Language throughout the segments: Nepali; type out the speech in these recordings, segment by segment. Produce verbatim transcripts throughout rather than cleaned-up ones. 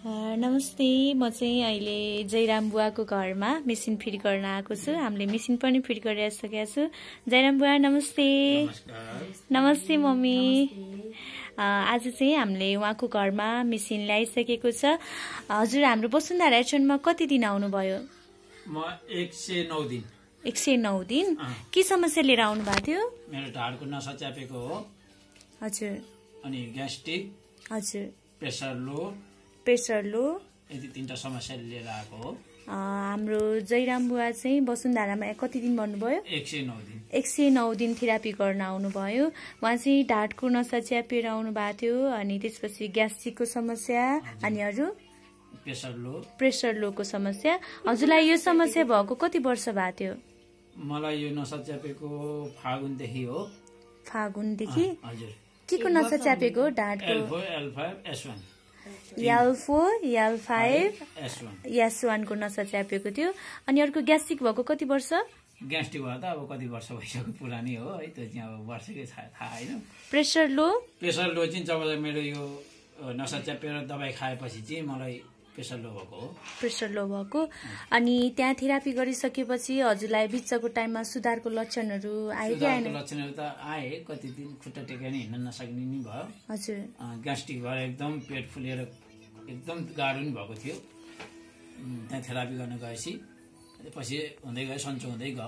नमस्ते, म चाहिँ अहिले जयराम बुवाको घरमा मेसिन फिट गर्न आएको छु। हामीले मेसिन पनि फिट गरिसकेका छु। जयराम बुवा नमस्ते। नमस्ते मम्मी। आज चाहिँ हामीले उहाँको घरमा मेसिन ल्याइसकेको छ। हजुर, हाम्रो वसुन्धरा एच वन मा कति दिन आउनुभयो? म एक सय नौ दिन। एक सय नौ दिन। के समस्या लिएर आउनु भएको थियो? मेरो ढाडको नसा च्यापेको हो। हजुर। अनि ग्यास्ट्रिक। हजुर। प्रेसर लो। प्रेसर लो यति तीनटा समस्या लिएर आएको हो। हाम्रो जयराम बुवा चाहिँ वसुन्धरामा कति दिन भन्नुभयो? एक सय नौ दिन। एक सय नौ दिन थेरापी गर्न आउनुभयो। उहाँ चाहिँ ढाडको नसा च्यापेर आउनु भएको थियो, अनि त्यसपछि ग्यास्ट्रिकको समस्या, अनि अरू प्रेसर लो प्रेसर लोको समस्या। हजुरलाई यो समस्या भएको कति वर्ष भएको थियो? मलाई यो नसा च्यापेको फागुनदेखि हो। फागुनदेखि? हजुर। के को नसा च्यापेको? ढाडको L four, L five, S one. L four, L five, S one. S one को नसा च्यापेको थियो। अनि अर्को ग्यास्ट्रिक भएको कति वर्ष? ग्यास्ट्रिक भयो त अब कति वर्ष भइसक्यो, पुरानै हो है, त्यो चाहिँ अब वर्षकै थाहा होइन। प्रेसर लो प्रेसर लो चाहिँ जब मेरो यो नसा च्यापेर दबाई खाएपछि चाहिँ मलाई प्रेसर लो भएको हो। प्रेसर लो भएको। अनि त्यहाँ थेरापी गरिसकेपछि हजुरलाई बिचको टाइममा सुधारको लक्षणहरू आयो कि आएन? लक्षणहरू त आए, कति दिन खुट्टा टेकेर हिँड्न नसक्ने नि भयो। हजुर। ग्यास्ट्रिक भएर एकदम पेट फुलेर एकदम गाह्रो नि भएको थियो। त्यहाँ थेरापी गर्न गएपछि पछि हुँदै गयो, सन्चो हुँदै गयो।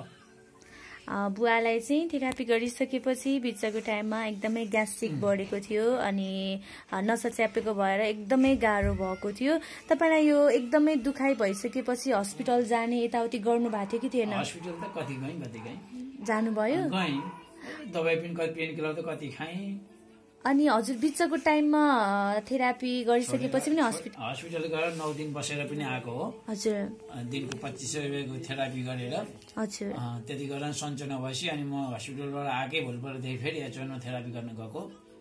बुवालाई चाहिँ थेरापी गरिसकेपछि बिचको टाइममा एकदमै ग्यास्ट्रिक बढेको थियो, अनि नसा च्यापेको भएर एकदमै गाह्रो भएको थियो। तपाईँलाई यो एकदमै दुखाइ भइसकेपछि हस्पिटल जाने यताउति गर्नु भएको थियो कि थिएन? हस्पिटल त कति गएँ कति गएँ जानुभयो? गएँ, दबाई पनि कति पेन किलर त कति खाएँ। अनि हजुर बिचको टाइममा थेरापी गरिसकेपछि पनि हस्पिटल हस्पिटल गएर नौ दिन बसेर पनि आएको हो। हजुर। दिनको पच्चिस सय रुपियाँको थेरापी गरेर। हजुर। त्यति गरेर सन्चो नभएपछि अनि म हस्पिटलबाट आएकै भोलिपल्टदेखि फेरि एच वनमा थेरापी गर्न गएको।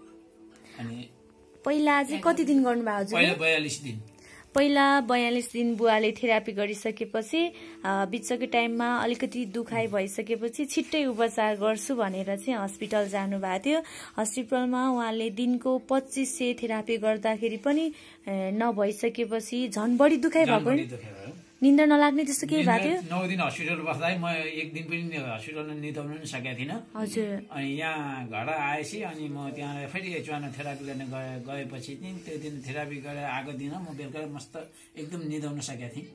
अनि पहिला चाहिँ कति दिन गर्नुभयो हजुर? पहिला बयालिस दिन। पहिला बयालिस दिन बुवाले थेरापी गरिसकेपछि बिचको टाइममा अलिकति दुखाइ भइसकेपछि छिट्टै उपचार गर्छु भनेर चाहिँ हस्पिटल जानु भएको थियो। हस्पिटलमा उहाँले दिनको पच्चिस सय थेरापी गर्दाखेरि पनि नभइसकेपछि झन् बढी दुखाइ भएको, निन्द्रा नलाग्ने त्यस्तो केही भएको थियो? नौ दिन हस्पिटल बस्दा म एक दिन पनि हस्पिटलमा निदाउनु पनि सकेको थिइनँ। हजुर। अनि यहाँ घर आएपछि अनि म त्यहाँ फेरि एच वन थेरापी गर्न गए गएपछि चाहिँ त्यो दिन थेरापी गरेर आएको दिन म बेलुका मस्त एकदम निदाउन सकेको थिएँ।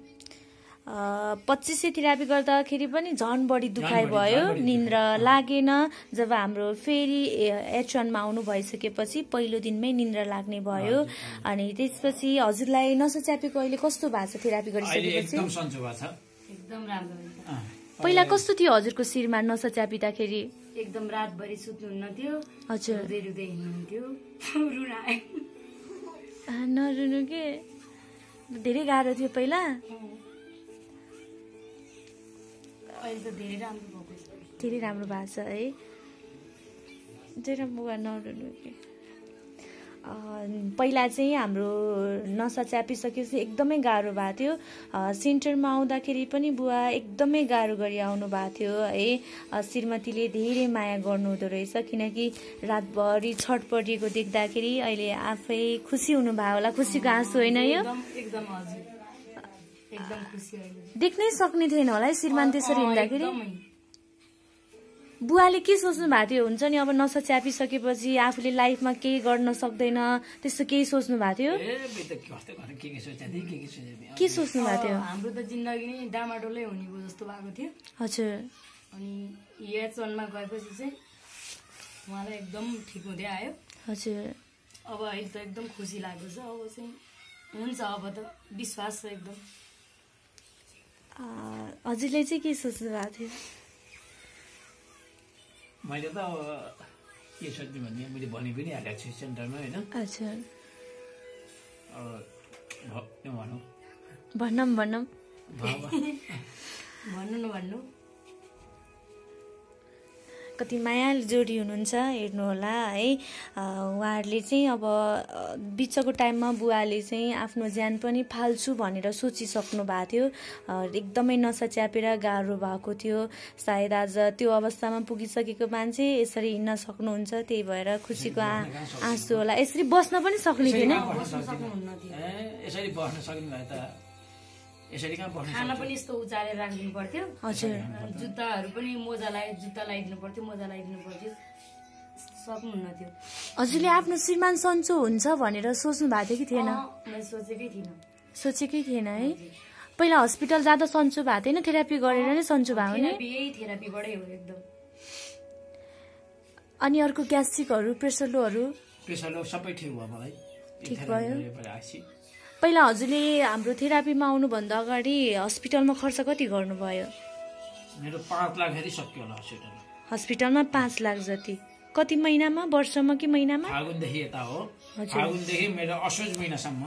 पच्चिस सय थेरापी गर्दाखेरि पनि झन् बढी दुखाइ भयो, निन्द्रा लागेन। जब हाम्रो फेरि एच वनमा आउनु भइसकेपछि पहिलो दिनमै निन्द्रा लाग्ने भयो। अनि त्यसपछि हजुरलाई नसा च्यापेको अहिले कस्तो भएको छ थेरापी गरिसकेपछि? एकदम सन्चो भएको छ, एकदम राम्रो। पहिला कस्तो थियो हजुरको शिरमा नसा च्यापिँदाखेरि? एकदम रातभरि सुत्नुहुन्न थियो। हजुर। रुँदै रुँदै हिँड्नुहुन्थ्यो। रुन आयो। नरुनु के, धेरै गाह्रो थियो पहिला। धेरै राम्रो भएको छ, धेरै राम्रो भएको छ है। जयराम बुवा नरुनु के। पहिला चाहिँ हाम्रो नसा च्यापिसकेपछि एकदमै गाह्रो भएको थियो। सेन्टरमा आउँदाखेरि पनि बुवा एकदमै गाह्रो गरी आउनु भएको थियो है। श्रीमतीले धेरै माया गर्नुहुँदो रहेछ, किनकि रातभरि छटपटिएको देख्दाखेरि अहिले आफै खुसी हुनुभयो होला। खुसीको आँसु होइन यो? एकदम हजुर, एकदम खुसी। देख्नै सक्ने थिएन होला है श्रीमान त्यसरी हिँड्दाखेरि? बुवाले के सोच्नु भएको थियो? हुन्छ नि अब नसा च्यापिसकेपछि आफूले लाइफमा केही गर्न सक्दैन, त्यस्तो केही सोच्नु भएको थियो? के सोच्नु भएको थियो? हाम्रो त जिन्दगी नै डामाडोलै हुने भयो जस्तो भएको थियो। हजुर। अनि एच वनमा गएपछि चाहिँ उहाँलाई एकदम ठिक हुँदै आयो। हजुर। अब अहिले त एकदम खुसी लागेको छ। अब चाहिँ हुन्छ, अब त विश्वास छ एकदम। हजुरले चाहिँ के सोच्नु भएको थियो? मैले त अब के सोच्नु भने मैले भनि पनि हालेको छु सेन्टरमा होइन। हजुर। भनौँ भनौँ भनौँ भन्नु न भन्नु। कति मायालु जोडी हुनुहुन्छ हेर्नु होला है। उहाँहरूले चाहिँ अब बिचको टाइममा बुवाले चाहिँ आफ्नो ज्यान पनि फाल्छु भनेर सोचिसक्नु भएको थियो। एकदमै नसा च्यापेर गाह्रो भएको थियो। सायद आज त्यो अवस्थामा पुगिसकेको मान्छे यसरी हिँड्न सक्नुहुन्छ, त्यही भएर खुसीको आँसु होला। यसरी बस्न पनि सक्ने थिएन, यसरी बस्न सक्ने भए त यसरी कहाँ बस्न खाना पनि यस्तो उचालेर राखिदिनु पर्थ्यो। हजुर जुत्ताहरू पनि मोजा लाइ जुत्ता लगाइदिनु पर्थ्यो, मोजा लगाइदिनु पर्थ्यो, सक्नुहुन्न थियो। हजुरले आफ्नो श्रीमान सन्चो हुन्छ भनेर सोच्नु भएको थियो कि थिएन? मैले सोचेकै थिइनँ सोचेकै थिएन है। पहिला हस्पिटल जाँदा सन्चो भएको थिएन, थेरापी गरेर नै सन्चो भयो नि? यही थेरापीबाटै हो एकदम। अनि अर्को ग्यास्ट्रिकहरू, प्रेसर लोहरू? प्रेसर लो सबै ठिक भयो मलाई, ठिक भयो। पहिला हजुरले हाम्रो थेरापीमा आउनुभन्दा अगाडि हस्पिटलमा खर्च कति गर्नुभयो? मेरो पाँच लाख जति सक्यो होला हस्पिटल। हस्पिटलमा पाँच लाख जति। कति महिनामा, वर्षमा कि महिनामा? फागुनदेखि यता हो, फागुनदेखि मेरो असोज महिनासम्म।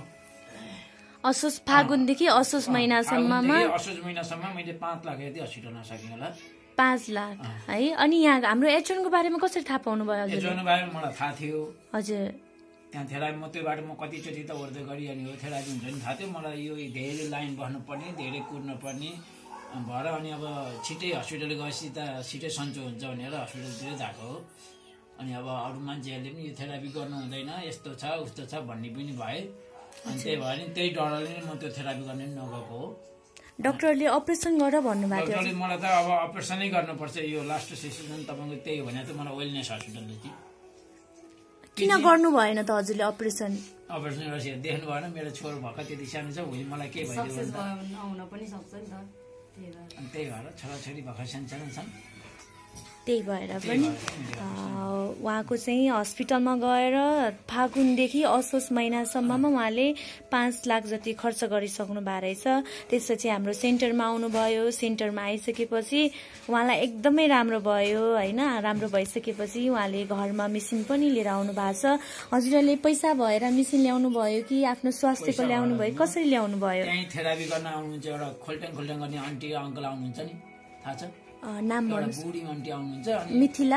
असोज फागुनदेखि असोज महिनासम्ममा असोज महिनासम्म मैले पाँच लाख जति हस्पिटलमा सकेँ होला। पाँच लाख है। अनि यहाँ हाम्रो एच वन को बारेमा कसरी थाहा पाउनु भयो हजुर? एच वन को बारेमा मलाई थाहा थियो। हजुर त्यहाँ थेरापी म त्योबाट म कतिचोटि त ओर्दै गरिहाल्ने हो, थेरापी हुन्छ नि थाहा थियो मलाई। यो धेरै लाइन बस्नुपर्ने, धेरै कुर्नुपर्ने भएर अनि अब छिटै हस्पिटल गएपछि त छिटै सन्चो हुन्छ भनेर हस्पिटलतिरै गएको हो। अनि अब अरू मान्छेहरूले पनि यो थेरापी गर्नु हुँदैन, यस्तो छ उस्तो छ भन्ने पनि भए। अनि त्यही भएर नि त्यही डरले नै म त्यो थेरापी गर्ने पनि नगएको हो। डाक्टरले अपरेसन गर भन्नुभएको थियो? डाक्टरले मलाई त अब अपरेसनै गर्नुपर्छ, यो लास्ट सेसन तपाईँको त्यही भने त मलाई वेलनेस हस्पिटलले थियो। किन गर्नु भएन त हजुरले अपरेसन? अपरेसन गरेर देख्नु भएन मेरो छोरो भर्खर त्यति सानो छ, भोलि मलाई के भइदियो आउन पनि सक्छ नि त। अनि त्यही भएर छोराछोरी भर्खर सानो सानो छन्, त्यही भएर पनि उहाँको चाहिँ हस्पिटलमा गएर फागुनदेखि असोज महिनासम्ममा उहाँले पाँच लाख जति खर्च गरिसक्नु भएको रहेछ। त्यसपछि हाम्रो सेन्टरमा आउनुभयो। सेन्टरमा आइसकेपछि उहाँलाई एकदमै राम्रो भयो होइन। राम्रो भइसकेपछि उहाँले घरमा मेसिन पनि लिएर आउनु भएको छ। हजुरले पैसा भएर मेसिन ल्याउनु भयो कि आफ्नो स्वास्थ्यको ल्याउनु भयो? कसरी ल्याउनु भयो? त्यही थेरापी गर्न आउनुहुन्छ एउटा खोल्ट्याङ खोल्ट्याङ गर्ने आन्टी अङ्कल आउनुहुन्छ नि, थाहा छ? नाम भन्नुहोस्। बुढी आन्टी आउनुहुन्छ, मिथिला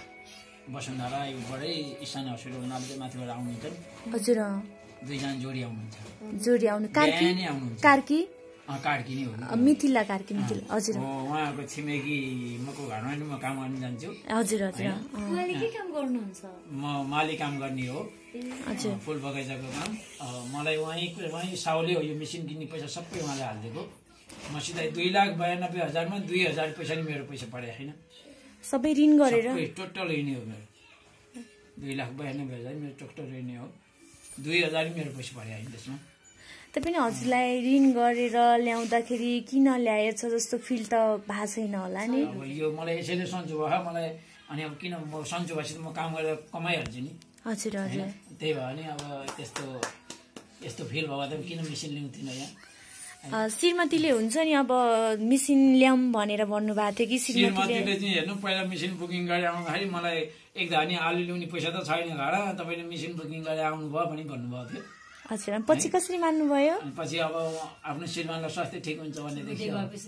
वसुन्धरा एउटै इसानी हस्पिटल नाप्चे माथिबाट आउनुहुन्छ नि। हजुर दुईजना जोडी आउनुहुन्छ। जोडी आउनु कार्की आउनुहुन्छ? कार्की कार्की नै हो, मिथिला कार्की मिथिला। हजुर उहाँको छिमेकी मको घरमा नि म काम गर्न जान्छु। हजुर हजुर के काम गर्नुहुन्छ? म माली काम गर्ने हो, हजुर फुल बगैँचाको काम। मलाई उहाँ उहाँ साउले हो यो मेसिन किन्ने पैसा सबै उहाँले हालिदिएको। म सिधै दुई लाख बयानब्बे हजारमा दुई हजार पैसा नि मेरो पैसा परेको छैन, सबै ऋण गरेर टोटल ऋण हो मेरो। दुई लाख बयानब्बे हजार मेरो टोटल ऋण हो, दुई हजार मेरो पैसा परेको छैन त्यसमा। पनि हजुरलाई ऋण गरेर ल्याउँदाखेरि किन ल्याएछ जस्तो फिल त भएको छैन होला नि? अब यो मलाई यसैले सन्चो भयो मलाई, अनि अब किन म सन्चो भएपछि त म काम गरेर कमाइहाल्छु नि। हजुर हजुर त्यही भयो नि। अब त्यस्तो यस्तो फिल भयो त किन मेसिन ल्याउँथिनँ यहाँ। श्रीमतीले हुन्छ नि अब मेसिन ल्याउँ भनेर भन्नुभएको थियो कि? श्रीमतीले चाहिँ हेर्नु पहिला मेसिन बुकिङ गरेर आउँदाखेरि मलाई एक धानी आलु ल्याउने पैसा त छैन घर, तपाईँले मेसिन बुकिङ गरेर आउनुभयो भने भन्नुभएको थियो। हजुर पछि कसरी मान्नुभयो? पछि अब आफ्नो श्रीमानलाई स्वास्थ्य ठिक हुन्छ भनेदेखि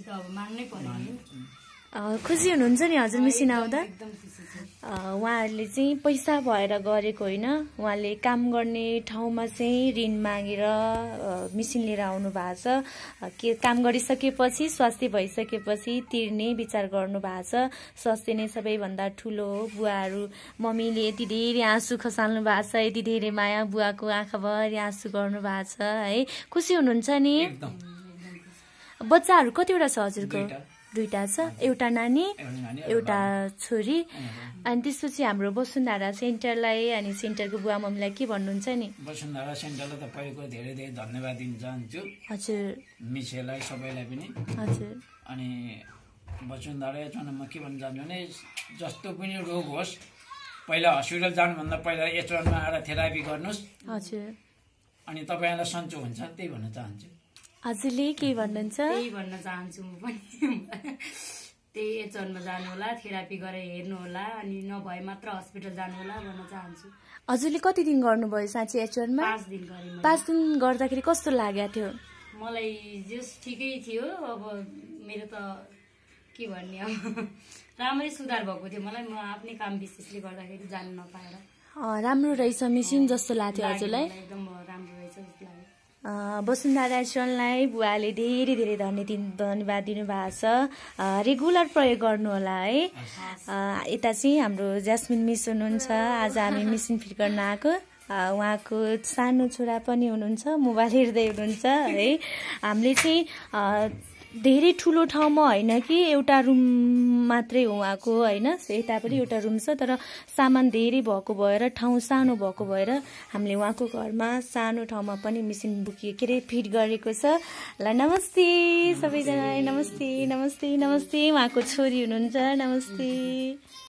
खुसी हुनुहुन्छ नि हजुर मेसिन आउँदा? उहाँहरूले चाहिँ पैसा भएर गरेको होइन, उहाँले काम गर्ने ठाउँमा चाहिँ ऋण मागेर मेसिन लिएर आउनु भएको छ। के काम गरिसकेपछि स्वास्थ्य भइसकेपछि तिर्ने विचार गर्नु भएको छ। स्वास्थ्य नै सबैभन्दा ठुलो हो। बुवाहरू मम्मीले यति धेरै आँसु खसाल्नु भएको छ, यति धेरै माया बुवाको आँखाभरि आँसु गर्नु भएको छ है। खुसी हुनुहुन्छ नि? बच्चाहरू कतिवटा छ हजुरको? दुईटा छ, एउटा नानी एउटा छोरी। अनि त्यसपछि हाम्रो वसुन्धरा सेन्टरलाई अनि सेन्टरको बुवा मम्मीलाई के भन्नुहुन्छ नि? वसुन्धरा सेन्टरलाई त पहिलो धेरै धेरै धन्यवाद दिन चाहन्छु हजुर, मिसेलाई सबैलाई पनि। हजुर अनि वसुन्धरा एचवानमा के भन्न चाहन्छु भने जस्तो पनि रोग होस् पहिला हस्पिटल जानुभन्दा पहिला एचवानमा आएर थेरापी गर्नुहोस्। हजुर अनि तपाईँलाई सन्चो हुन्छ, त्यही भन्न चाहन्छु। हजुरले के भन्नुहुन्छ? त्यही भन्न चाहन्छु म पनि। त्यही एचवानमा जानु होला, थेरापी गरेर हेर्नु होला, अनि नभए मात्र हस्पिटल जानु होला भन्न चाहन्छु। हजुरले कति दिन गर्नुभयो साँच्ची एचवानमा? पाँच दिन गरेँ। पाँच दिन गर्दाखेरि कस्तो लागेको थियो? मलाई जस ठिकै थियो। अब मेरो त के भन्ने अब राम्रै सुधार भएको थियो मलाई, म आफ्नै काम विशेषले गर्दाखेरि जानु नपाएर। राम्रो रहेछ मेसिन जस्तो लाग्थ्यो हजुरलाई? एकदम राम्रो रहेछ जस्तो लाग्यो। वसुन्धरा रेस्टुरेन्टलाई बुवाले धेरै धेरै धन्यवाद दिनुभएको छ। रेगुलर प्रयोग गर्नु होला है। यता चाहिँ हाम्रो ज्यास्मिन मिस हुनुहुन्छ, आज हामी मिसिन फिट गर्न आएको। उहाँको सानो छोरा पनि हुनुहुन्छ, मोबाइल हेर्दै हुनुहुन्छ है। हामीले चाहिँ धेरै ठुलो ठाउँमा होइन कि एउटा रुम मात्रै हो उहाँको होइन, यता पनि एउटा रुम छ, तर सामान धेरै भएको भएर ठाउँ सानो भएको भएर हामीले उहाँको घरमा सानो ठाउँमा पनि मेसिन बुकियो के अरे फिट गरेको छ। ल नमस्ते सबैजना, नमस्ते नमस्ते नमस्ते। उहाँको छोरी हुनुहुन्छ, नमस्ते।